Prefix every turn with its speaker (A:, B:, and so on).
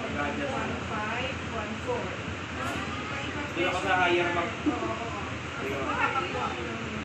A: Pag-adjust na.
B: 1.5, 1.4.
A: Doon ako sa higher back.
B: Oo.